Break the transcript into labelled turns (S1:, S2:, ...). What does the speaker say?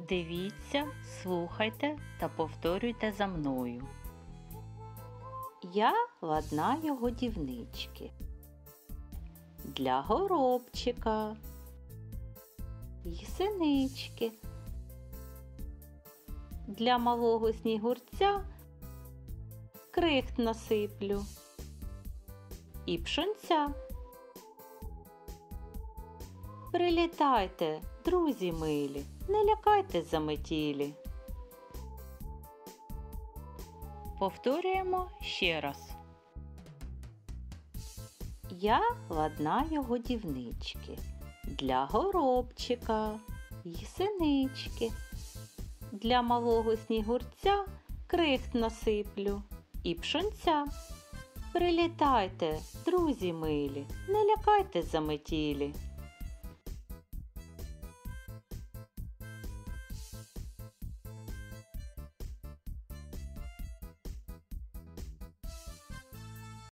S1: Дивіться, слухайте та повторюйте за мною. Я ладнаю годівнички для горобчика й синички, для малого снігурця крихт насиплю і пшонця. Прилітайте, друзі милі, не лякайтесь заметілі. Повторюємо ще раз. Я ладнаю годівнички для горобчика й синички, для малого снігурця крихт насиплю і пшонця. Прилітайте, друзі милі, не лякайтесь заметілі.